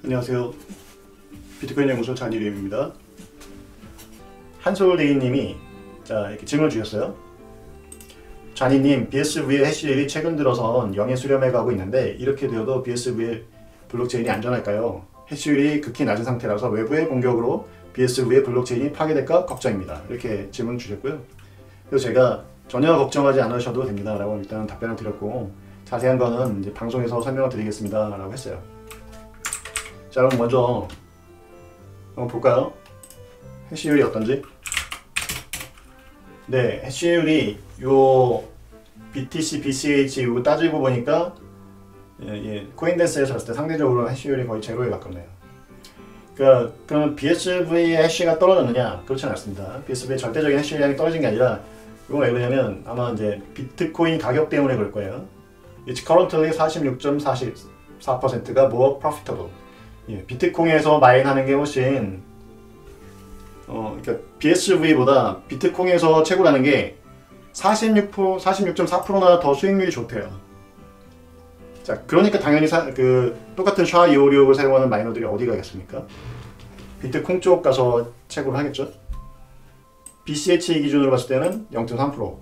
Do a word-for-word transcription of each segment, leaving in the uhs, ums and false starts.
안녕하세요. 비트코인 연구소 잔일임입니다. 한솔대기님이 자 이렇게 질문을 주셨어요. 잔이님, 비에스브이의 해시율이 최근 들어선 영에 수렴해 가고 있는데 이렇게 되어도 비에스브이의 블록체인이 안전할까요? 해시율이 극히 낮은 상태라서 외부의 공격으로 비에스브이의 블록체인이 파괴될까 걱정입니다. 이렇게 질문 주셨고요. 그래서 제가 전혀 걱정하지 않으셔도 됩니다 라고 일단 답변을 드렸고, 자세한 거는 이제 방송에서 설명을 드리겠습니다 라고 했어요. 자, 그럼 먼저 한번 볼까요? 해시율이 어떤지. 네, 해시율이 요 비티씨, 비씨에이치 이거 따지고 보니까 예, 예, 코인데스에서 봤을 때 상대적으로 해시율이 거의 제로에 가깝네요. 그러니까 그럼 비에스브이의 해시가 떨어졌느냐? 그렇지는 않습니다. 비에스브이의 절대적인 해시량이 떨어진 게 아니라, 이건 왜 그러냐면 아마 이제 비트코인 가격 때문에 그럴 거예요. It's currently 사십육 점 사사 퍼센트가 more profitable. 예, 비트코인에서 마인하는 게 훨씬 어, 그러니까 비에스브이보다 비트코인에서 채굴하는 게 사십육 퍼센트, 사십육 점 사 퍼센트나 더 수익률이 좋대요. 자, 그러니까 당연히 사, 그 똑같은 샤 이오육을 사용하는 마이너들이 어디 가겠습니까? 비트콩 쪽 가서 채굴을 하겠죠. 비씨에이치 기준으로 봤을 때는 영 점 삼 퍼센트.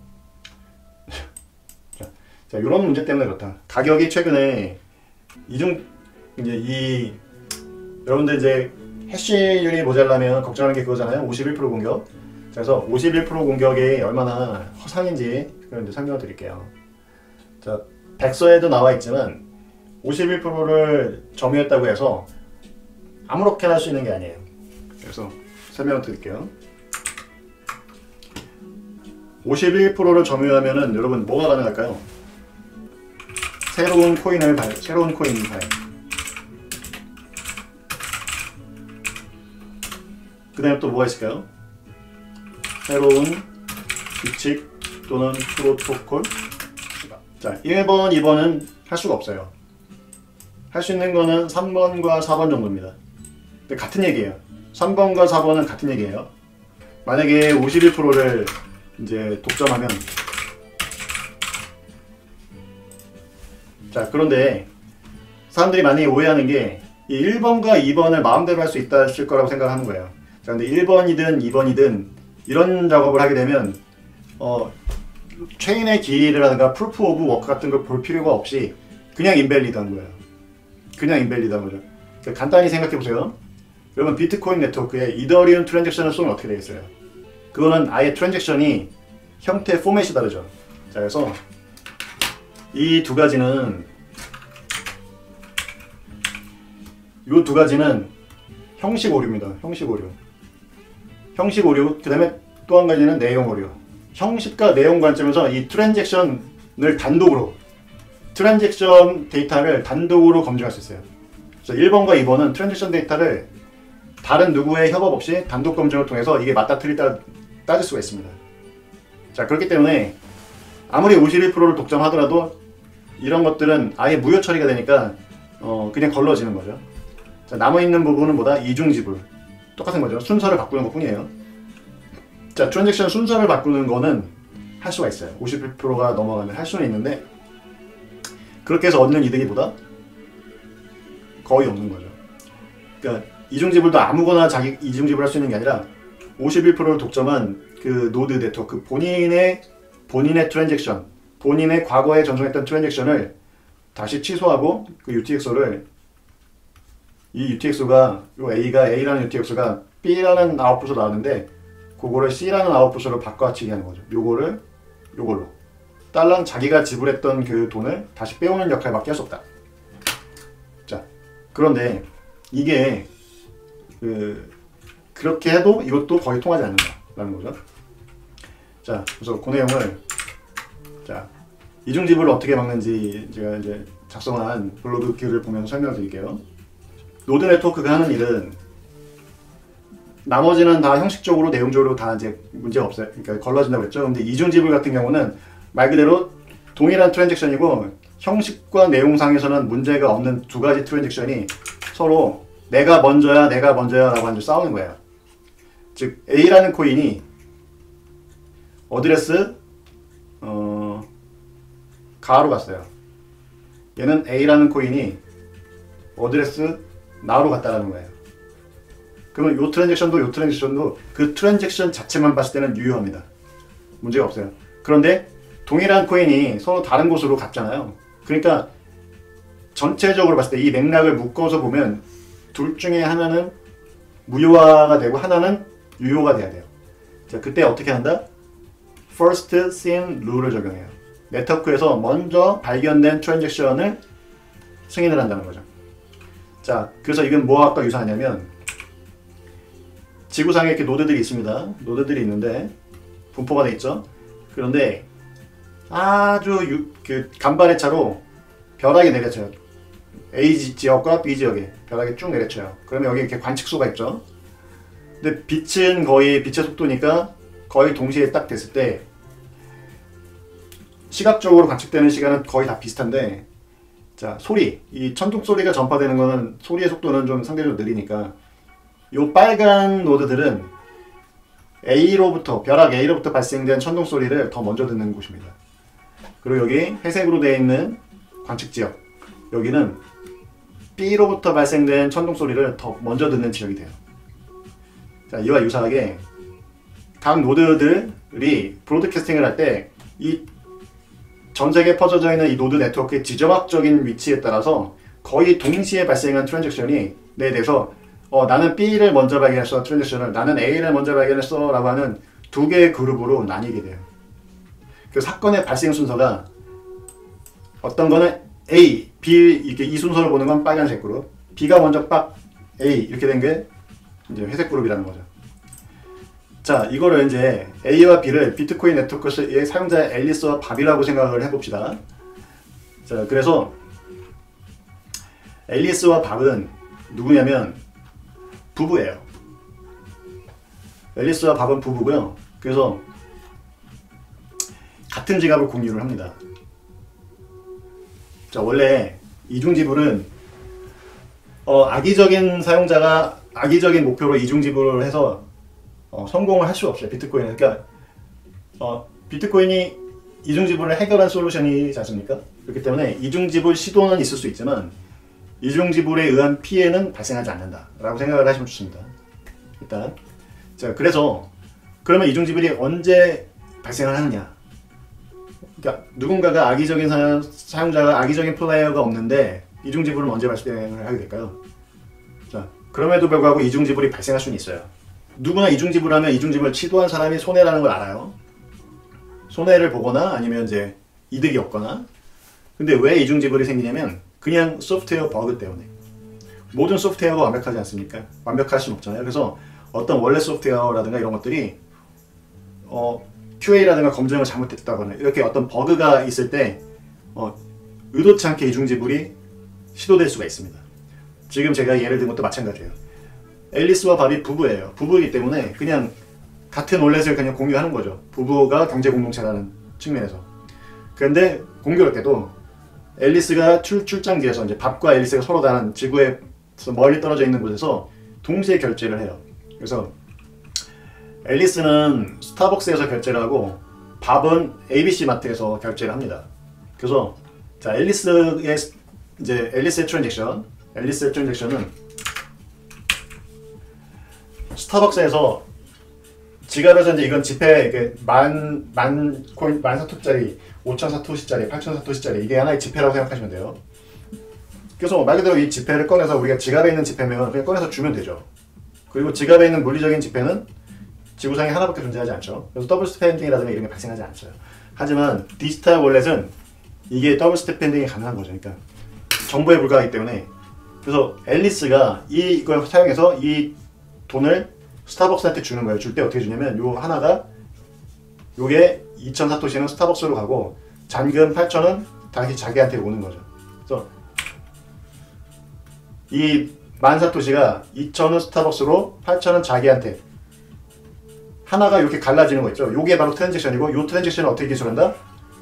자, 자, 이런 문제 때문에 그렇다. 가격이 최근에 이중 이제 이 여러분들 이제 해시율이 모자라면 걱정하는 게 그거잖아요. 오십일 퍼센트 공격. 그래서 오십일 퍼센트 공격이 얼마나 허상인지 그걸 이제 설명을 드릴게요. 자, 백서에도 나와 있지만 오십일 퍼센트를 점유했다고 해서 아무렇게나 할 수 있는 게 아니에요. 그래서 설명을 드릴게요. 오십일 퍼센트를 점유하면은 여러분 뭐가 가능할까요? 새로운 코인을 발, 새로운 코인 발. 그 다음에 또 뭐가 있을까요? 새로운 규칙 또는 프로토콜. 자, 일 번, 이 번은 할 수가 없어요. 할 수 있는 거는 삼 번과 사 번 정도입니다. 근데 같은 얘기예요. 삼 번과 사 번은 같은 얘기예요. 만약에 오십일 퍼센트를 이제 독점하면, 자, 그런데 사람들이 많이 오해하는 게 이 일 번과 이 번을 마음대로 할 수 있다 실 거라고 생각하는 거예요. 자, 근데 일 번이든 이 번이든 이런 작업을 하게 되면 어, 체인의 길이라든가 프루프 오브 워크 같은 걸 볼 필요가 없이 그냥 인밸리드한 거예요. 그냥 인밸리드한 거죠. 그러니까 간단히 생각해 보세요. 여러분, 비트코인 네트워크에 이더리움 트랜잭션을 쏘면 어떻게 되겠어요? 그거는 아예 트랜잭션이 형태, 포맷이 다르죠. 자, 그래서 이 두 가지는 이 두 가지는 형식 오류입니다. 형식 오류. 형식 오류. 그 다음에 또 한 가지는 내용 오류. 형식과 내용 관점에서 이 트랜잭션을 단독으로, 트랜잭션 데이터를 단독으로 검증할 수 있어요. 그래서 일 번과 이 번은 트랜잭션 데이터를 다른 누구의 협업 없이 단독 검증을 통해서 이게 맞다 틀리다 따질 수가 있습니다. 자, 그렇기 때문에 아무리 오십일 퍼센트를 독점하더라도 이런 것들은 아예 무효 처리가 되니까 어, 그냥 걸러지는 거죠. 자, 남아있는 부분은 뭐다? 이중지불. 똑같은 거죠. 순서를 바꾸는 것 뿐이에요. 자, 트랜잭션 순서를 바꾸는 거는 할 수가 있어요. 오십일 퍼센트가 넘어가면 할 수는 있는데, 그렇게 해서 얻는 이득이 보다 거의 없는 거죠. 그러니까 이중지불도 아무거나 자기 이중지불 할 수 있는 게 아니라 오십일 퍼센트를 독점한 그 노드 네트워크 본인의 본인의 트랜잭션, 본인의 과거에 전송했던 트랜잭션을 다시 취소하고 그 유티엑스를, 이 유티엑스가 요 A가 A라는 유티엑스가 B라는 아웃풋으로 나왔는데 그거를 C라는 아웃풋으로 바꿔치기 하는 거죠. 요거를 요걸로 달러는 자기가 지불했던 그 돈을 다시 빼오는 역할밖에 할 수 없다. 자, 그런데 이게 그 그렇게 해도 이것도 거의 통하지 않는다라는 거죠. 자, 그래서 그 내용을, 자, 이중지불을 어떻게 막는지 제가 이제 작성한 블로그 글을 보면서 설명드릴게요. 노드 네트워크가 하는 일은 나머지는 다 형식적으로 내용적으로 다 이제 문제가 없어요. 그러니까 걸러진다고 했죠. 근데 이중지불 같은 경우는 말 그대로 동일한 트랜잭션이고 형식과 내용상에서는 문제가 없는 두 가지 트랜잭션이 서로 내가 먼저야 내가 먼저야 라고 하면서 싸우는 거예요. 즉 A라는 코인이 어드레스 어, 가로 갔어요. 얘는 A라는 코인이 어드레스 나로 갔다라는 거예요. 그러면 이 트랜잭션도 이 트랜잭션도 그 트랜잭션 자체만 봤을 때는 유효합니다. 문제가 없어요. 그런데 동일한 코인이 서로 다른 곳으로 갔잖아요. 그러니까 전체적으로 봤을 때 이 맥락을 묶어서 보면 둘 중에 하나는 무효화가 되고 하나는 유효가 돼야 돼요. 자, 그때 어떻게 한다? First seen 룰을 적용해요. 네트워크에서 먼저 발견된 트랜잭션을 승인을 한다는 거죠. 자, 그래서 이건 뭐와 유사하냐면 지구상에 이렇게 노드들이 있습니다. 노드들이 있는데 분포가 돼 있죠. 그런데 아주 유, 그 간발의 차로 벼락이 내려쳐요. A 지역과 B 지역에 벼락이 쭉 내려쳐요. 그러면 여기 이렇게 관측소가 있죠. 근데 빛은 거의 빛의 속도니까 거의 동시에 딱 됐을 때 시각적으로 관측되는 시간은 거의 다 비슷한데, 자, 소리, 이 천둥 소리가 전파되는 거는 소리의 속도는 좀 상대적으로 느리니까 요 빨간 노드들은 A로부터 벼락 A로부터 발생된 천둥 소리를 더 먼저 듣는 곳입니다. 그리고 여기 회색으로 되어 있는 관측 지역, 여기는 B로부터 발생된 천둥 소리를 더 먼저 듣는 지역이 돼요. 자, 이와 유사하게 각 노드들이 브로드캐스팅을 할 때 이 전 세계에 퍼져져 있는 이 노드 네트워크의 지정학적인 위치에 따라서 거의 동시에 발생한 트랜잭션이 내 대해서 어, 나는 B를 먼저 발견했어 트랜잭션을, 나는 A를 먼저 발견했어 라고 하는 두 개의 그룹으로 나뉘게 돼요. 그 사건의 발생 순서가 어떤 거는 A, B 이렇게 이 순서를 보는 건 빨간색 그룹, B가 먼저 빡 A 이렇게 된 게 이제 회색 그룹이라는 거죠. 자, 이거를 이제 A와 B를 비트코인 네트워크의 사용자 앨리스와 밥이라고 생각을 해봅시다. 자, 그래서 앨리스와 밥은 누구냐면 부부예요. 앨리스와 밥은 부부고요. 그래서 같은 지갑을 공유를 합니다. 자, 원래 이중지불은 어, 악의적인 사용자가 악의적인 목표로 이중지불을 해서 어, 성공을 할 수 없어요. 비트코인은. 그러니까 어, 비트코인이 이중지불을 해결한 솔루션이지 않습니까? 그렇기 때문에 이중지불 시도는 있을 수 있지만 이중지불에 의한 피해는 발생하지 않는다 라고 생각을 하시면 좋습니다. 일단 자, 그래서 그러면 이중지불이 언제 발생을 하느냐, 그러니까 누군가가 악의적인 사용, 사용자가 악의적인 플레이어가 없는데 이중지불은 언제 발생을 하게 될까요? 자, 그럼에도 불구하고 이중지불이 발생할 수는 있어요. 누구나 이중지불하면 이중지불을 시도한 사람이 손해라는 걸 알아요. 손해를 보거나 아니면 이제 이득이 없거나. 근데 왜 이중지불이 생기냐면 그냥 소프트웨어 버그 때문에. 모든 소프트웨어가 완벽하지 않습니까? 완벽할 수는 없잖아요. 그래서 어떤 원래 소프트웨어라든가 이런 것들이 어, 큐에이라든가 검증을 잘못했다거나 이렇게 어떤 버그가 있을 때 어, 의도치 않게 이중지불이 시도될 수가 있습니다. 지금 제가 예를 든 것도 마찬가지예요. 앨리스와 밥이 부부예요. 부부이기 때문에 그냥 같은 월렛을 그냥 공유하는 거죠. 부부가 경제 공동체라는 측면에서. 그런데 공교롭게도 앨리스가 출, 출장지에서 이제 밥과 앨리스가 서로 다른 지구에 멀리 떨어져 있는 곳에서 동시에 결제를 해요. 그래서 앨리스는 스타벅스에서 결제를 하고 밥은 에이비씨 마트에서 결제를 합니다. 그래서 자, 앨리스의 이제 앨리스의 트랜잭션, 앨리스의 트랜잭션은 스타벅스에서 지갑에서 이제 이건 지폐 이게 만, 만 코인, 만 사토짜리, 오천 사토시짜리, 팔천 사토시짜리 이게 하나의 지폐라고 생각하시면 돼요. 그래서 말 그대로 이 지폐를 꺼내서 우리가 지갑에 있는 지폐면 그냥 꺼내서 주면 되죠. 그리고 지갑에 있는 물리적인 지폐는 지구상에 하나밖에 존재하지 않죠. 그래서 더블 스탠딩이라든가 이런 게 발생하지 않죠. 하지만 디지털 월렛은 이게 더블 스탠딩이 가능한 거죠. 그러니까 정보에 불과하기 때문에. 그래서 앨리스가 이걸 사용해서 이 돈을 스타벅스한테 주는 거예요. 줄 때 어떻게 주냐면 요 하나가 요게 이천 사토시는 스타벅스로 가고 잔금 팔천은 다시 자기한테 오는 거죠. 그래서 이 만 사토시가 이천은 스타벅스로 팔천은 자기한테, 하나가 이렇게 갈라지는 거 있죠. 요게 바로 트랜잭션이고 요 트랜잭션을 어떻게 기술한다?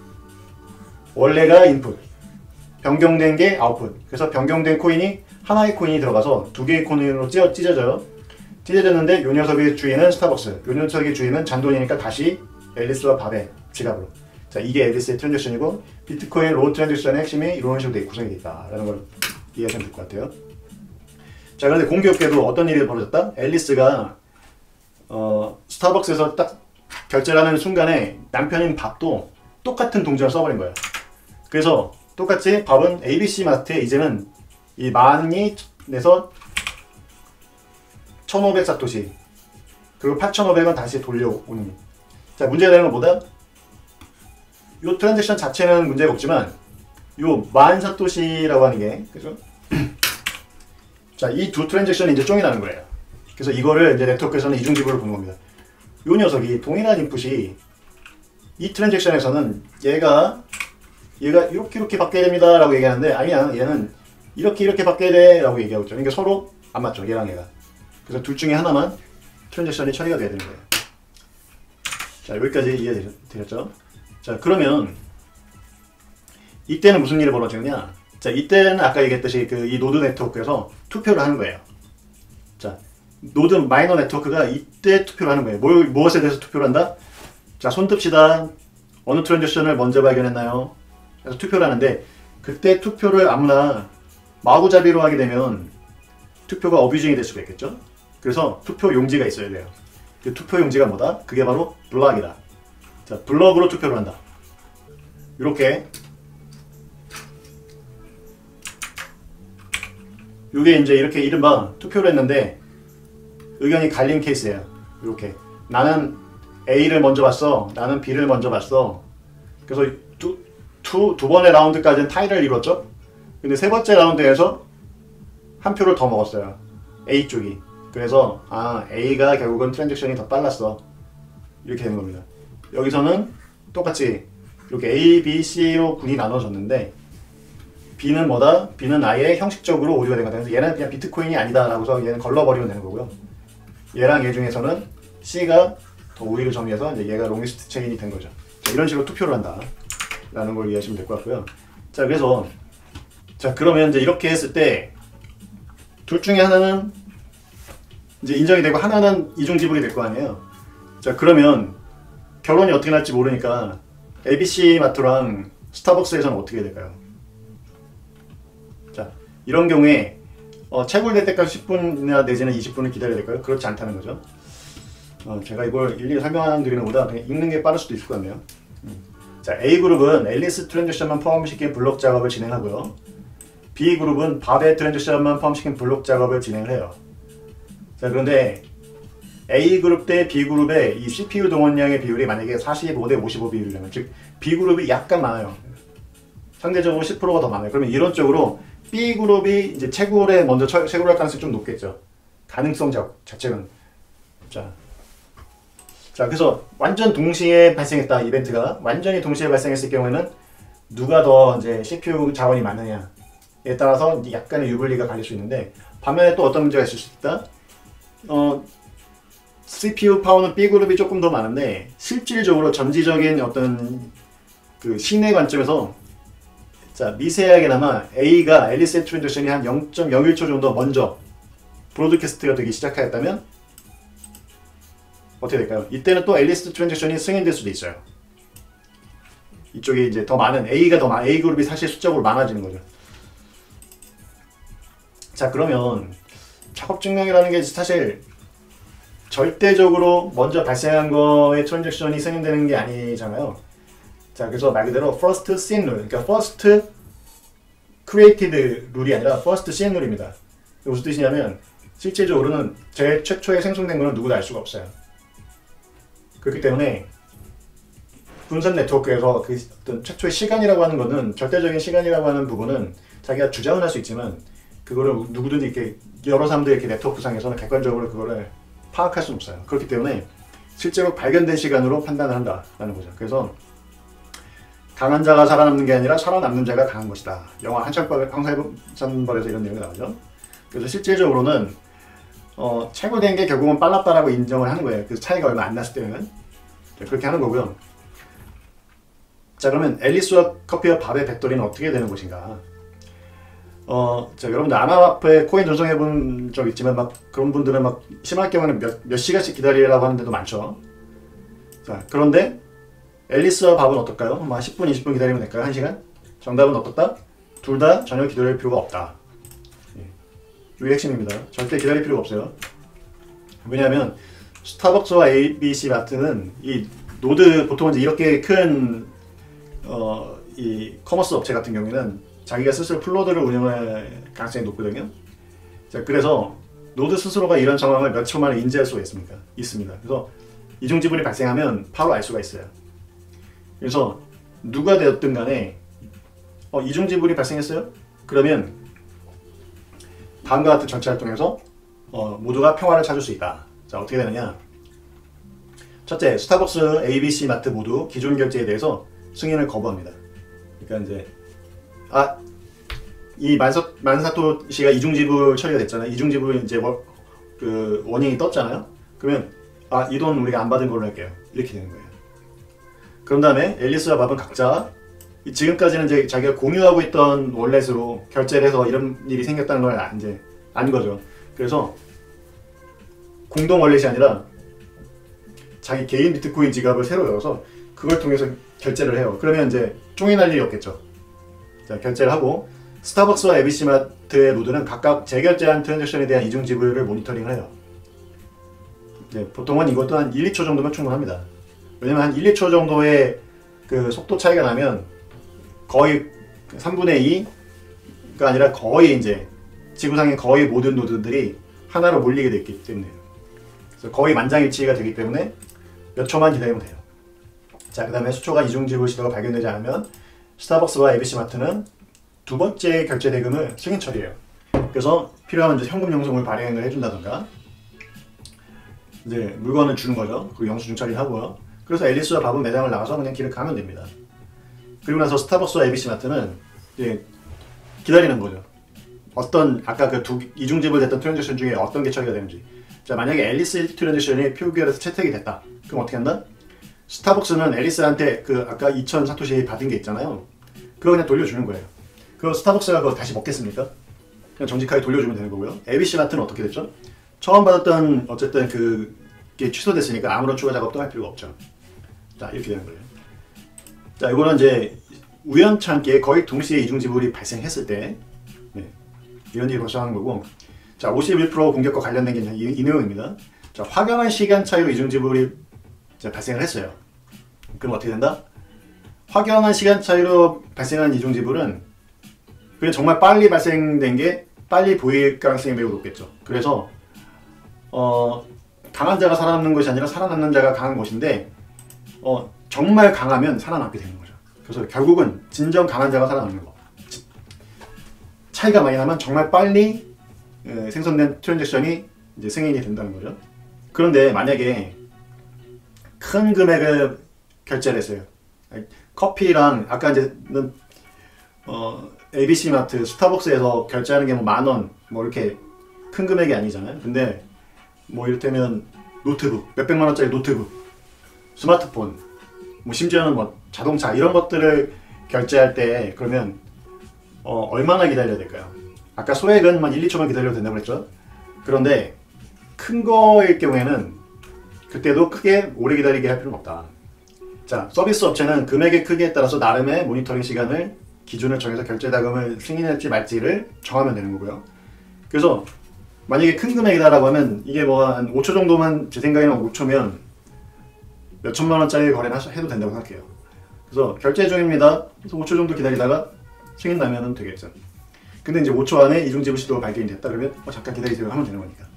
원래가 인풋, 변경된 게 아웃풋. 그래서 변경된 코인이 하나의 코인이 들어가서 두 개의 코인으로 찢어, 찢어져요. 찢어졌는데 요 녀석의 주인은 스타벅스, 요 녀석의 주인은 잔돈이니까 다시 앨리스와 밥의 지갑으로. 자, 이게 앨리스의 트랜잭션이고 비트코인 로우 트랜잭션의 핵심이 이런 식으로 구성이 되어 있다라는 걸 이해하시면 될 것 같아요. 자, 그런데 공교롭게도 어떤 일이 벌어졌다? 앨리스가 어, 스타벅스에서 딱 결제를 하는 순간에 남편인 밥도 똑같은 동전을 써버린 거예요. 그래서 똑같이 밥은 에이비씨 마트에 이제는 이 만이 내서 천오백 사토시 그리고 팔천오백 원 다시 돌려오는. 자, 문제가 되는 건 뭐다? 요 트랜잭션 자체는 문제가 없지만 요 만 사토시라고 하는 게, 그죠? 자, 이 두 트랜잭션이 이제 쫑이 나는 거예요. 그래서 이거를 이제 네트워크에서는 이중지불을 보는 겁니다. 요 녀석이 동일한 인풋이 이 트랜잭션에서는 얘가 얘가 이렇게 이렇게 바뀌어야 됩니다 라고 얘기하는데, 아니야, 얘는 이렇게 이렇게 바뀌어야 돼 라고 얘기하고 있죠. 그러니까 서로 안 맞죠, 얘랑 얘가. 그래서 둘 중에 하나만 트랜잭션이 처리가 돼야 되는 거예요. 자, 여기까지 이해되셨죠? 자, 그러면 이때는 무슨 일이 벌어지느냐? 자, 이때는 아까 얘기했듯이 그 이 노드 네트워크에서 투표를 하는 거예요. 자, 노드 마이너 네트워크가 이때 투표를 하는 거예요. 뭐, 무엇에 대해서 투표를 한다? 자, 손듭시다. 어느 트랜잭션을 먼저 발견했나요? 그래서 투표를 하는데, 그때 투표를 아무나 마구잡이로 하게 되면 투표가 어뷰징이 될 수가 있겠죠? 그래서 투표 용지가 있어야 돼요. 그 투표 용지가 뭐다? 그게 바로 블럭이다. 자, 블럭으로 투표를 한다. 이렇게. 이게 이제 이렇게 이른바 투표를 했는데 의견이 갈린 케이스예요. 이렇게 나는 A를 먼저 봤어, 나는 B를 먼저 봤어. 그래서 두, 두, 두 번의 라운드까지는 타이를 이뤘죠. 근데 세 번째 라운드에서 한 표를 더 먹었어요, A 쪽이. 그래서 아, A가 결국은 트랜잭션이 더 빨랐어, 이렇게 되는 겁니다. 여기서는 똑같이 이렇게 A, B, C로 군이 나눠졌는데 B는 뭐다? B는 아예 형식적으로 오류가 된 거다. 그래서 얘는 그냥 비트코인이 아니다 라고서 얘는 걸러버리면 되는 거고요. 얘랑 얘 중에서는 C가 더 우위를 점유해서 이제 얘가 롱리스트 체인이 된 거죠. 자, 이런 식으로 투표를 한다 라는 걸 이해하시면 될 것 같고요. 자, 그래서 자, 그러면 이제 이렇게 했을 때 둘 중에 하나는 이제 인정이 되고 하나는 이중지불이 될 거 아니에요. 자, 그러면 결론이 어떻게 날지 모르니까 에이비씨 마트랑 스타벅스에서는 어떻게 될까요? 자, 이런 경우에 어, 채굴될 때까지 십 분이나 내지는 이십 분을 기다려야 될까요? 그렇지 않다는 거죠. 어, 제가 이걸 일일이 설명드리는 것보다 그냥 읽는 게 빠를 수도 있을 것 같네요. 음. 자, A그룹은 앨리스 트랜잭션만 포함시킨 블록 작업을 진행하고요. B그룹은 밥의 트랜잭션만 포함시킨 블록 작업을 진행을 해요. 자, 그런데 A그룹 대 B그룹의 이 씨피유 동원량의 비율이 만약에 사십오 대 오십오 비율이라면, 즉 B그룹이 약간 많아요. 상대적으로 십 퍼센트가 더 많아요. 그러면 이론적으로 B그룹이 이제 채굴에 먼저 채굴할 가능성이 좀 높겠죠. 가능성 자, 자체는. 자, 자, 그래서 완전 동시에 발생했다, 이벤트가 완전히 동시에 발생했을 경우에는 누가 더 이제 씨피유 자원이 많느냐에 따라서 이제 약간의 유불리가 갈릴 수 있는데, 반면에 또 어떤 문제가 있을 수 있다? 어, 씨피유 파워는 B그룹이 조금 더 많은데 실질적으로 전지적인 어떤 그 신의 관점에서, 자, 미세하게나마 A가 앨리스 트랜잭션이 한 영 점 영일 초 정도 먼저 브로드캐스트가 되기 시작하였다면 어떻게 될까요? 이때는 또 앨리스 트랜잭션이 승인될 수도 있어요. 이쪽이 이제 더 많은 A가 더 많, A그룹이 사실 수적으로 많아지는 거죠. 자, 그러면 작업 증명이라는 게 사실 절대적으로 먼저 발생한 거에 트랜잭션이 승인되는 게 아니잖아요. 자, 그래서 말 그대로 first seen 룰, 그러니까 first created 룰이 아니라 first seen 룰입니다. 무슨 뜻이냐면 실질적으로는 제일 최초에 생성된 거는 누구도 알 수가 없어요. 그렇기 때문에 분산 네트워크에서 그 어떤 최초의 시간이라고 하는 거는, 절대적인 시간이라고 하는 부분은 자기가 주장을 할 수 있지만 그거를 누구든지 이렇게 여러 사람들이 이렇게 네트워크 상에서는 객관적으로 그거를 파악할 수는 없어요. 그렇기 때문에 실제로 발견된 시간으로 판단을 한다라는 거죠. 그래서 강한 자가 살아남는 게 아니라 살아남는 자가 강한 것이다. 영화 한창벌에서 이런 내용이 나오죠. 그래서 실질적으로는 어, 채굴된 게 결국은 빨랐다라고 인정을 하는 거예요. 그 차이가 얼마 안 났을 때는. 그렇게 하는 거고요. 자, 그러면 앨리스와 커피와 밥의 배터리는 어떻게 되는 것인가? 어, 자, 여러분들 아마와프에 코인 전송해 본 적 있지만 막 그런 분들은 막 심할 경우는 몇, 몇 시간씩 기다리라고 하는 데도 많죠. 자, 그런데 앨리스와 밥은 어떨까요? 뭐 십 분, 이십 분 기다리면 될까요? 한 시간? 정답은 어떻다? 둘 다 전혀 기다릴 필요가 없다. 예. 이게 핵심입니다. 절대 기다릴 필요가 없어요. 왜냐하면 스타벅스와 에이비씨 마트는 이 노드 보통 이제 이렇게 큰 어, 이 커머스 업체 같은 경우에는 자기가 스스로 플로드를 운영할 가능성이 높거든요. 자, 그래서 노드 스스로가 이런 상황을 몇 초 만에 인지할 수가 있습니까? 있습니다. 그래서 이중 지불이 발생하면 바로 알 수가 있어요. 그래서 누가 되었든 간에 어, 이중 지불이 발생했어요? 그러면 다음과 같은 절차를 통해서 어, 모두가 평화를 찾을 수 있다. 자, 어떻게 되느냐? 첫째, 스타벅스, 에이비씨 마트 모두 기존 결제에 대해서 승인을 거부합니다. 그러니까 이제 아, 이 만사, 만사토 씨가 이중지불 처리가 됐잖아요. 이중지불 이제 뭐, 그 원인이 떴잖아요. 그러면 아, 이 돈 우리가 안 받은 걸로 할게요. 이렇게 되는 거예요. 그런 다음에 앨리스와 밥은 각자 지금까지는 이제 자기가 공유하고 있던 월렛으로 결제를 해서 이런 일이 생겼다는 걸 이제 안 거죠. 그래서 공동 월렛이 아니라 자기 개인 비트코인 지갑을 새로 열어서 그걸 통해서 결제를 해요. 그러면 이제 쫑이 날 일이 없겠죠. 자, 결제를 하고 스타벅스와 에이비씨 마트의 노드는 각각 재결제한 트랜잭션에 대한 이중 지불을 모니터링을 해요. 이제 보통은 이것도 한 일, 이 초 정도면 충분합니다. 왜냐면 한 일, 이 초 정도의 그 속도 차이가 나면 거의 삼분의 이가 아니라 거의 이제 지구상의 거의 모든 노드들이 하나로 몰리게 됐기 때문에 그래서 거의 만장일치가 되기 때문에 몇 초만 기다리면 돼요. 자, 그 다음에 수초가 이중지불 시도가 발견되지 않으면 스타벅스와 에이비씨 마트는 두 번째 결제 대금을 승인 처리해요. 그래서 필요하면 이제 현금 영수증을 발행을 해준다던가 이제 물건을 주는 거죠. 그리고 영수증 처리하고요. 그래서 앨리스와 밥은 매장을 나가서 그냥 길을 가면 됩니다. 그리고 나서 스타벅스와 에이비씨 마트는 이제 기다리는 거죠. 어떤 아까 그 두 이중지불 됐던 트랜잭션 중에 어떤 게 처리가 되는지. 자, 만약에 앨리스 트랜잭션이 표결에서 채택이 됐다. 그럼 어떻게 한다? 스타벅스는 앨리스한테 그 아까 이천 사토시 받은 게 있잖아요. 그거 그냥 돌려주는 거예요. 그거 스타벅스가 그거 다시 먹겠습니까? 그냥 정직하게 돌려주면 되는 거고요. 에이비씨 마트는 어떻게 됐죠? 처음 받았던 어쨌든 그게 취소됐으니까 아무런 추가 작업도 할 필요가 없죠. 자, 이렇게 되는 거예요. 자, 이거는 이제 우연찮게 거의 동시에 이중지불이 발생했을 때 네, 이런 일이 발생하는 거고, 자, 오십일 퍼센트 공격과 관련된 게 이, 이 내용입니다. 자, 확연한 시간 차이로 이중지불이 발생을 했어요. 그럼 어떻게 된다? 확연한 시간 차이로 발생한 이중지불은 그냥 정말 빨리 발생된 게 빨리 보일 가능성이 매우 높겠죠. 그래서 어, 강한 자가 살아남는 것이 아니라 살아남는 자가 강한 것인데 어, 정말 강하면 살아남게 되는 거죠. 그래서 결국은 진정 강한 자가 살아남는 거. 차이가 많이 나면 정말 빨리 에, 생성된 트랜잭션이 이제 승인이 된다는 거죠. 그런데 만약에 큰 금액을 결제를 했어요. 커피랑 아까 이제는 어, 에이비씨 마트, 스타벅스에서 결제하는 게 뭐 만 원, 뭐 이렇게 큰 금액이 아니잖아요. 근데 뭐 이를테면 노트북, 몇백만 원짜리 노트북, 스마트폰, 뭐 심지어는 뭐 자동차 이런 것들을 결제할 때 그러면 어, 얼마나 기다려야 될까요? 아까 소액은 만 일, 이 초만 기다려도 된다고 했죠. 그런데 큰 거일 경우에는 그때도 크게 오래 기다리게 할 필요는 없다. 자, 서비스 업체는 금액의 크기에 따라서 나름의 모니터링 시간을 기준을 정해서 결제 자금을 승인할지 말지를 정하면 되는 거고요. 그래서 만약에 큰 금액이다라고 하면 이게 뭐 한 오 초 정도만, 제 생각에는 오 초면 몇 천만 원짜리 거래는 해도 된다고 생각해요. 그래서 결제 중입니다. 그래서 오 초 정도 기다리다가 승인 나면 되겠죠. 근데 이제 오 초 안에 이중지불 시도가 발견이 됐다 그러면 어, 잠깐 기다리세요 하면 되는 거니까.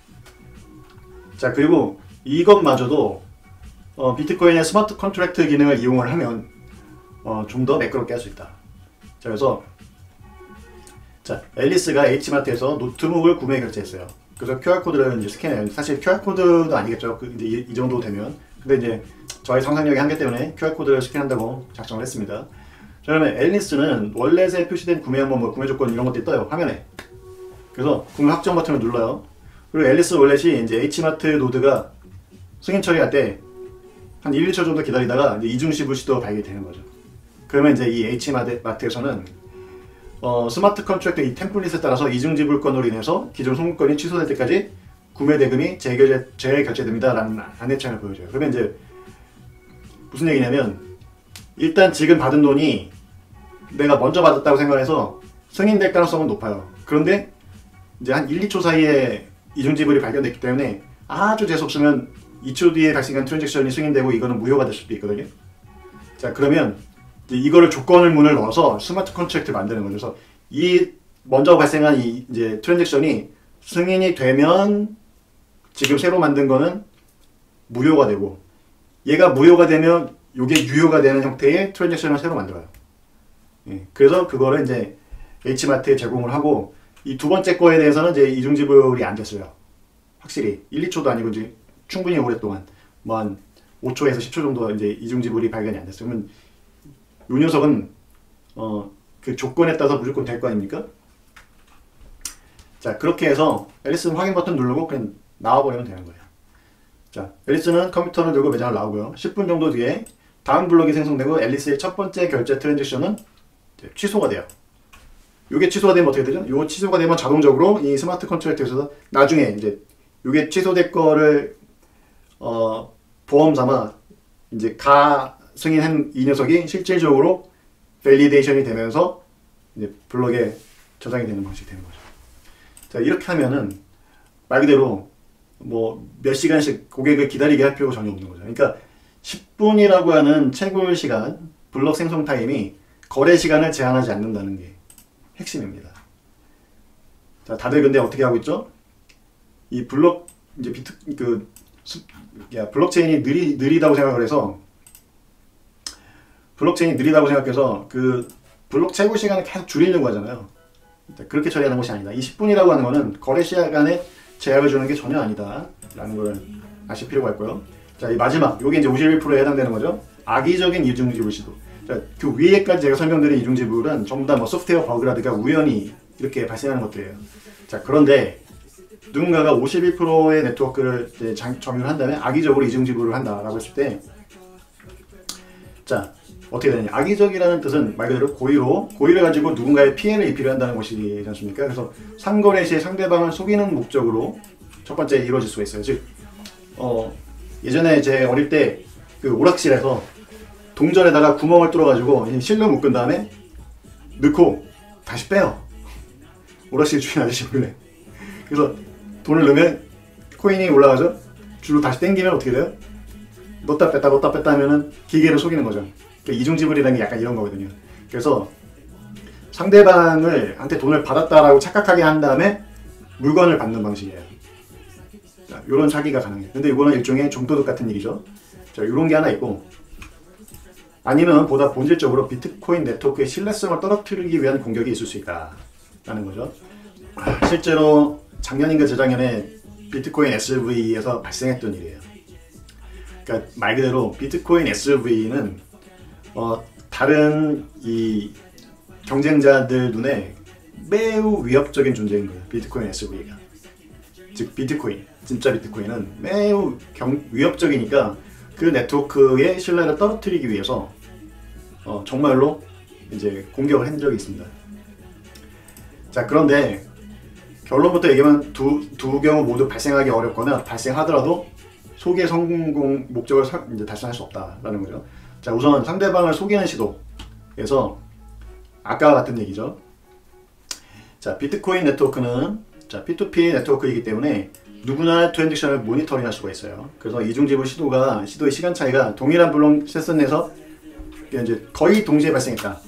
자, 그리고 이것마저도 어, 비트코인의 스마트 컨트랙트 기능을 이용을 하면 어, 좀 더 매끄럽게 할 수 있다. 자, 그래서 자, 앨리스가 H마트에서 노트북을 구매 결제했어요. 그래서 큐알코드를 이제 스캔해요. 사실 큐알코드도 아니겠죠. 그 이제 이, 이 정도 되면. 근데 이제 저희 상상력의 한계 때문에 큐알코드를 스캔한다고 작성을 했습니다. 자, 그러면 앨리스는 월렛에 표시된 구매 항목, 뭐 구매 조건 이런 것들이 떠요, 화면에. 그래서 구매 확정 버튼을 눌러요. 그리고 앨리스 월렛이 이제 H마트 노드가 승인 처리할 때 한 일, 이 초 정도 기다리다가 이제 이중지불 시도가 발견이 되는 거죠. 그러면 이제 이 H마트에서는 어, 스마트 컨트랙트 이 템플릿에 따라서 이중지불권으로 인해서 기존 송금권이 취소될 때까지 구매 대금이 재결제, 재결제됩니다 라는 안내창을 보여줘요. 그러면 이제 무슨 얘기냐면 일단 지금 받은 돈이 내가 먼저 받았다고 생각해서 승인될 가능성은 높아요. 그런데 이제 한 일, 이 초 사이에 이중지불이 발견됐기 때문에 아주 재수없으면 이 초 뒤에 발생한 트랜잭션이 승인되고 이거는 무효가 될 수도 있거든요. 자, 그러면 이제 이거를 조건을 문을 넣어서 스마트 컨트랙트를 만드는 거죠. 그래서 이 먼저 발생한 이 이제 트랜잭션이 승인이 되면 지금 새로 만든 거는 무효가 되고, 얘가 무효가 되면 이게 유효가 되는 형태의 트랜잭션을 새로 만들어요. 예, 그래서 그거를 이제 H마트에 제공을 하고, 이 두 번째 거에 대해서는 이제 이중지불이 안 됐어요. 확실히 일, 이 초도 아니고 이제 충분히 오랫동안 뭐 한 오 초에서 십 초 정도 이제 이중지불이 발견이 안 됐어요. 그러면 이 녀석은 어, 그 조건에 따라서 무조건 될 거 아닙니까? 자, 그렇게 해서 앨리스는 확인 버튼 누르고 그냥 나와버리면 되는 거예요. 자, 앨리스는 컴퓨터를 들고 매장을 나오고요. 십 분 정도 뒤에 다음 블록이 생성되고 앨리스의 첫 번째 결제 트랜잭션은 취소가 돼요. 이게 취소가 되면 어떻게 되죠? 이거 취소가 되면 자동적으로 이 스마트 컨트랙트에서 나중에 이제 이게 취소될 거를 어, 보험 삼아 이제 가 승인한 이 녀석이 실질적으로 밸리데이션이 되면서 이제 블록에 저장이 되는 방식이 되는 거죠. 자, 이렇게 하면은 말 그대로 뭐 몇 시간씩 고객을 기다리게 할 필요가 전혀 없는 거죠. 그러니까 십 분이라고 하는 채굴 시간, 블록 생성 타임이 거래 시간을 제한하지 않는다는 게 핵심입니다. 자, 다들 근데 어떻게 하고 있죠? 이 블록 이제 비트 그 수, 야, 블록체인이 느리 느리다고 생각을 해서 블록체인이 느리다고 생각해서 그 블록 채굴 시간을 계속 줄이려고 하잖아요. 그렇게 처리하는 것이 아니다. 이 십 분이라고 하는 거는 거래 시간에 제약을 주는 게 전혀 아니다 라는 걸 아실 필요가 있고요. 자, 이 마지막 요게 이제 오십일 퍼센트에 해당되는 거죠. 악의적인 이중지불 시도. 자, 그 위에까지 제가 설명드린 이중지불은 전부 다 뭐 소프트웨어 버그라든가 우연히 이렇게 발생하는 것들이에요. 자, 그런데 누군가가 오십일 퍼센트의 네트워크를 이제 장, 점유를 한다면 악의적으로 이중지불을 한다라고 했을 때, 자, 어떻게 되느냐. 악의적이라는 뜻은 말 그대로 고의로, 고의를 가지고 누군가의 피해를 입히려 한다는 것이지 않습니까? 그래서 상거래 시에 상대방을 속이는 목적으로 첫 번째 이루어질 수가 있어요. 즉, 어, 예전에 제 어릴 때 그 오락실에서 동전에다가 구멍을 뚫어가지고 실로 묶은 다음에 넣고 다시 빼요. 오락실 주인 아저씨 몰래. 그래서 돈을 넣으면 코인이 올라가죠. 줄로 다시 당기면 어떻게 돼요? 넣었다 뺐다 넣었다 뺐다 하면은 기계를 속이는 거죠. 그러니까 이중지불이라는 게 약간 이런 거거든요. 그래서 상대방을 한테 돈을 받았다라고 착각하게 한 다음에 물건을 받는 방식이에요. 자, 요런 사기가 가능해요. 근데 이거는 일종의 좀도둑 같은 일이죠. 자, 요런 게 하나 있고, 아니면 보다 본질적으로 비트코인 네트워크의 신뢰성을 떨어뜨리기 위한 공격이 있을 수 있다 라는 거죠. 실제로 작년인가 재작년에 비트코인 에스브이에서 발생했던 일이에요. 그러니까 말 그대로 비트코인 에스브이는 어, 다른 이 경쟁자들 눈에 매우 위협적인 존재인 거예요. 비트코인 에스브이가. 즉 비트코인, 진짜 비트코인은 매우 경, 위협적이니까 그 네트워크의 신뢰를 떨어뜨리기 위해서 어, 정말로 이제 공격을 한 적이 있습니다. 자, 그런데 결론부터 얘기하면 두, 두 경우 모두 발생하기 어렵거나 발생하더라도 소기의 성공 목적을 사, 이제 달성할 수 없다라는 거죠. 자, 우선 상대방을 속이는 시도에서 아까와 같은 얘기죠. 자, 비트코인 네트워크는 자, 피투피 네트워크이기 때문에 누구나 트랜잭션을 모니터링 할 수가 있어요. 그래서 이중지불 시도가 시도의 시간 차이가 동일한 블록 세션 내에서 이제 거의 동시에 발생했다.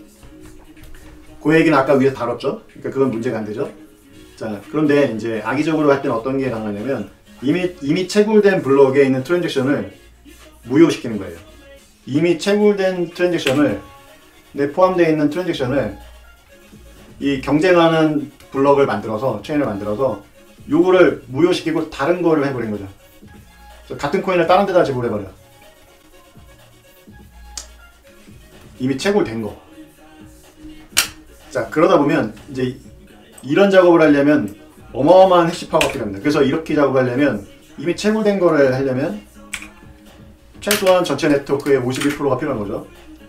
그 얘기는 아까 위에 다뤘죠. 그러니까 그건 문제가 안 되죠. 자, 그런데 이제 악의적으로 할 때는 어떤 게 가능하냐면 이미 이미 채굴된 블록에 있는 트랜잭션을 무효시키는 거예요. 이미 채굴된 트랜잭션을 내 포함되어 있는 트랜잭션을 이 경쟁하는 블록을 만들어서 체인을 만들어서 요거를 무효시키고 다른 거를 해버린 거죠. 그래서 같은 코인을 다른 데다 지불해버려요. 이미 채굴된 거. 자, 그러다 보면 이제 이런 작업을 하려면 어마어마한 해시 파워가 필요합니다. 그래서 이렇게 작업하려면 이미 채굴된 거를 하려면 최소한 전체 네트워크의 오십일 퍼센트가 필요한 거죠.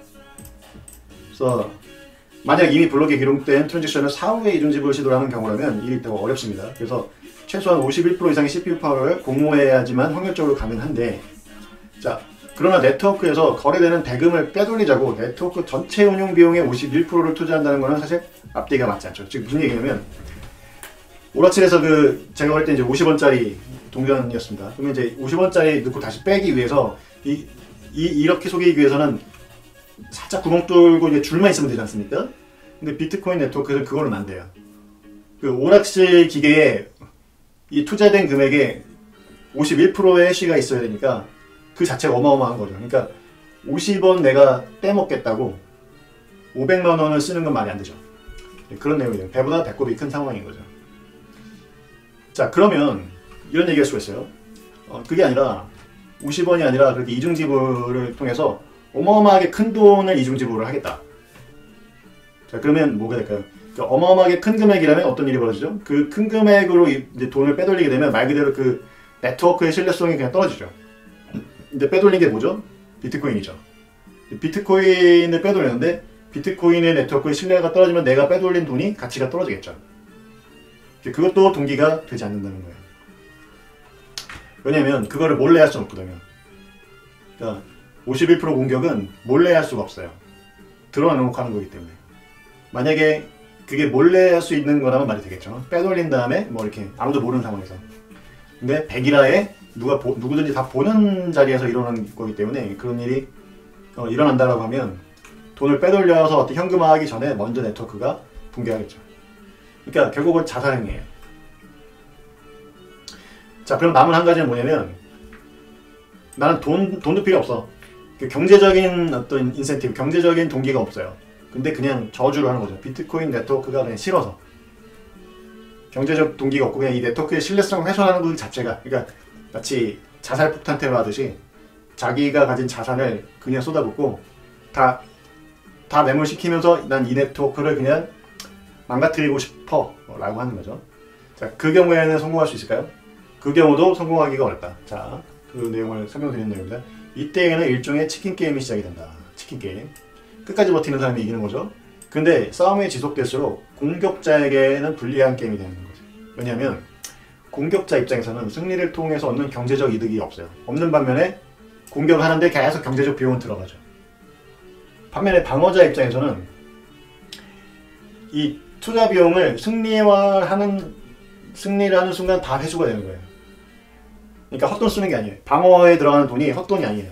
그래서 만약 이미 블록에 기록된 트랜잭션을 사후에 이중지불 시도를 하는 경우라면 일이 더 어렵습니다. 그래서 최소한 오십일 퍼센트 이상의 씨피유 파워를 공모해야지만 확률적으로 가능한데, 자, 그러나 네트워크에서 거래되는 대금을 빼돌리자고 네트워크 전체 운용 비용의 오십일 퍼센트를 투자한다는 것은 사실 앞뒤가 맞지 않죠. 즉 무슨 얘기냐면 오락실에서 그 제가 할 때 이제 오십 원짜리 동전이었습니다. 그러면 이제 오십 원짜리 넣고 다시 빼기 위해서 이, 이 이렇게 속이기 위해서는 살짝 구멍 뚫고 이제 줄만 있으면 되지 않습니까? 근데 비트코인 네트워크는 그거는 안 돼요. 그 오락실 기계에 이 투자된 금액에 오십일 퍼센트의 해시가 있어야 되니까 그 자체가 어마어마한 거죠. 그러니까 오십 원 내가 떼먹겠다고 오백만 원을 쓰는 건 말이 안 되죠. 그런 내용이에요. 배보다 배꼽이 큰 상황인 거죠. 자, 그러면 이런 얘기할 수가 있어요. 어, 그게 아니라 오십 원이 아니라 그렇게 이중지불을 통해서 어마어마하게 큰 돈을 이중지불을 하겠다. 자, 그러면 뭐가 될까요? 그러니까 어마어마하게 큰 금액이라면 어떤 일이 벌어지죠? 그 큰 금액으로 이제 돈을 빼돌리게 되면 말 그대로 그 네트워크의 신뢰성이 그냥 떨어지죠. 근데 빼돌린 게 뭐죠? 비트코인이죠. 비트코인을 빼돌렸는데 비트코인의 네트워크의 신뢰가 떨어지면 내가 빼돌린 돈이 가치가 떨어지겠죠. 그것도 동기가 되지 않는다는 거예요. 왜냐면 그거를 몰래 할 수는 없거든요. 그러니까 오십일 퍼센트 공격은 몰래 할 수가 없어요. 드러내놓고 하는 거기 때문에. 만약에 그게 몰래 할 수 있는 거라면 말이 되겠죠. 빼돌린 다음에 뭐 이렇게 아무도 모르는 상황에서. 근데 백일화에 누가 보, 누구든지 다 보는 자리에서 일어나는 거기 때문에 그런 일이 어, 일어난다라고 하면 돈을 빼돌려서 어떤 현금화하기 전에 먼저 네트워크가 붕괴하겠죠. 그러니까 결국은 자살행위예요. 자, 그럼 남은 한 가지는 뭐냐면 나는 돈, 돈도 필요 없어. 경제적인 어떤 인센티브, 경제적인 동기가 없어요. 근데 그냥 저주를 하는 거죠. 비트코인 네트워크가 그냥 싫어서. 경제적 동기가 없고 그냥 이 네트워크의 신뢰성을 훼손하는 것 자체가, 그러니까 마치 자살 폭탄 테러 하듯이 자기가 가진 자산을 그냥 쏟아붓고 다, 다 매몰시키면서 난 이 네트워크를 그냥 망가뜨리고 싶어 라고 하는 거죠. 자, 그 경우에는 성공할 수 있을까요? 그 경우도 성공하기가 어렵다. 자, 그 내용을 설명드리는 내용입니다. 이때에는 일종의 치킨 게임이 시작이 된다. 치킨 게임. 끝까지 버티는 사람이 이기는 거죠. 근데 싸움이 지속될수록 공격자에게는 불리한 게임이 되는 거죠. 왜냐하면 공격자 입장에서는 승리를 통해서 얻는 경제적 이득이 없어요. 없는 반면에 공격을 하는데 계속 경제적 비용은 들어가죠. 반면에 방어자 입장에서는 이 투자 비용을 승리화하는 승리를 하는 순간 다 회수가 되는 거예요. 그러니까 헛돈 쓰는 게 아니에요. 방어에 들어가는 돈이 헛돈이 아니에요.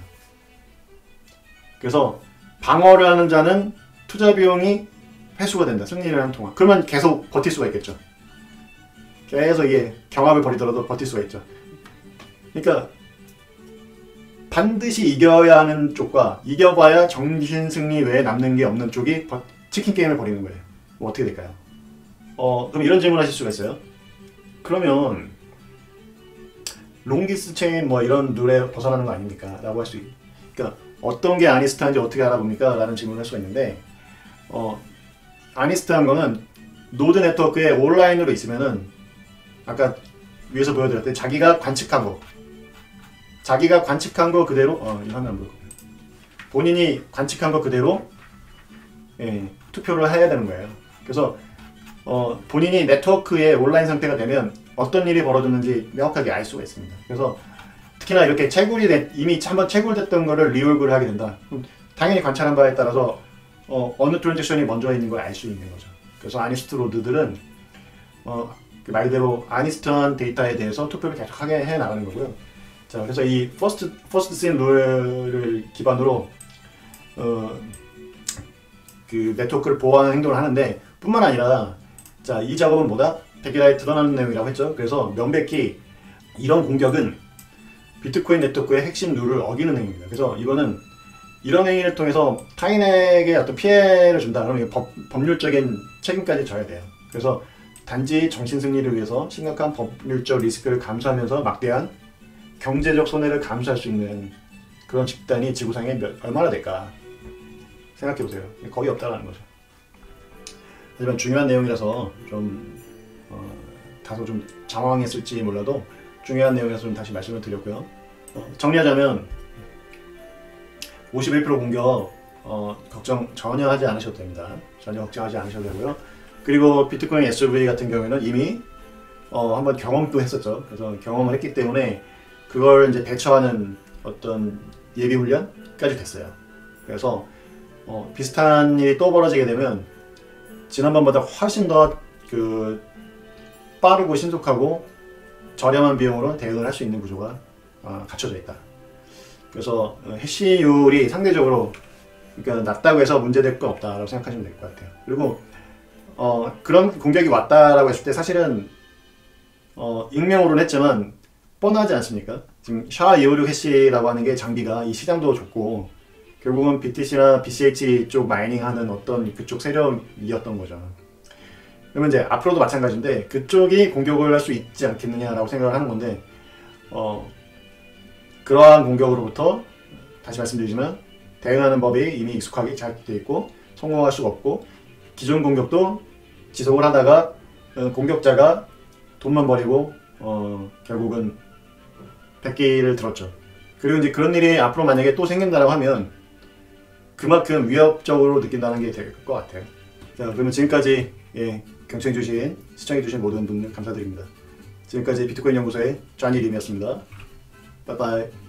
그래서 방어를 하는 자는 투자 비용이 회수가 된다. 승리를 하는 동안. 그러면 계속 버틸 수가 있겠죠. 계속 이게 경합을 벌이더라도 버틸 수가 있죠. 그러니까 반드시 이겨야 하는 쪽과 이겨봐야 정신 승리 외에 남는 게 없는 쪽이 치킨 게임을 벌이는 거예요. 뭐 어떻게 될까요? 어, 그럼 이런 질문 하실 수가 있어요. 그러면 롱기스 체인 뭐 이런 룰에 벗어나는 거 아닙니까? 라고 할 수 있. 그러니까 어떤 게 아니스트한지 어떻게 알아봅니까? 라는 질문을 할 수가 있는데 어, 아니스트한 거는 노드 네트워크에 온라인으로 있으면은 아까 위에서 보여드렸듯이 자기가 관측한 거 자기가 관측한 거 그대로 어, 이거 하면 안 보일 거예요. 본인이 관측한 거 그대로 예, 투표를 해야 되는 거예요. 그래서 어, 본인이 네트워크에 온라인 상태가 되면 어떤 일이 벌어졌는지 명확하게 알 수가 있습니다. 그래서 특히나 이렇게 채굴이 된, 이미 한번 채굴됐던 거를 리올그를 하게 된다. 그럼 당연히 관찰한 바에 따라서 어, 어느 트랜잭션이 먼저 있는 걸 알 수 있는 거죠. 그래서 아니스트 로드들은 어, 말 그대로 아니스트한 데이터에 대해서 투표를 계속하게 해 나가는 거고요. 자, 그래서 이 퍼스트 퍼스트 씬 룰을 기반으로 어, 그 네트워크를 보호하는 행동을 하는데 뿐만 아니라 자, 이 작업은 뭐다? 백일화에 드러나는 내용이라고 했죠. 그래서 명백히 이런 공격은 비트코인 네트워크의 핵심 룰을 어기는 행위입니다. 그래서 이거는 이런 행위를 통해서 타인에게 어떤 피해를 준다. 그러면 법, 법률적인 책임까지 져야 돼요. 그래서 단지 정신 승리를 위해서 심각한 법률적 리스크를 감수하면서 막대한 경제적 손해를 감수할 수 있는 그런 집단이 지구상에 몇, 얼마나 될까 생각해보세요. 거의 없다라는 거죠. 하지만 중요한 내용이라서 좀 어, 다소 좀 장황했을지 몰라도 중요한 내용이라서 좀 다시 말씀을 드렸고요. 어, 정리하자면 오십일 퍼센트 공격 어, 걱정 전혀 하지 않으셔도 됩니다. 전혀 걱정하지 않으셔도 되고요. 그리고 비트코인 에스유브이 같은 경우에는 이미 어, 한번 경험도 했었죠. 그래서 경험을 했기 때문에 그걸 이제 대처하는 어떤 예비 훈련까지 됐어요. 그래서 어, 비슷한 일이 또 벌어지게 되면 지난번보다 훨씬 더 그 빠르고 신속하고 저렴한 비용으로 대응을 할 수 있는 구조가 어, 갖춰져 있다. 그래서 어, 해시율이 상대적으로 그러니까 낮다고 해서 문제될 건 없다라고 생각하시면 될 것 같아요. 그리고 어, 그런 공격이 왔다라고 했을 때 사실은 어, 익명으로는 했지만 뻔하지 않습니까? 지금 샤 이오육 해시라고 하는 게 장비가 이 시장도 좋고 결국은 비티씨나 비씨에이치 쪽 마이닝하는 어떤 그쪽 세력이었던 거죠. 그러면 이제 앞으로도 마찬가지인데 그쪽이 공격을 할 수 있지 않겠느냐라고 생각을 하는 건데 어, 그러한 공격으로부터 다시 말씀드리지만 대응하는 법이 이미 익숙하게 잘 되어 있고 성공할 수가 없고 기존 공격도 지속을 하다가 어, 공격자가 돈만 버리고 어, 결국은 백기를 들었죠. 그리고 이제 그런 일이 앞으로 만약에 또 생긴다고 하면 그만큼 위협적으로 느낀다는 게 될 것 같아요. 자, 그러면 지금까지 예, 경청해주신, 시청해주신 모든 분들 감사드립니다. 지금까지 비트코인 연구소의 쟈니 림이었습니다. 빠이빠이.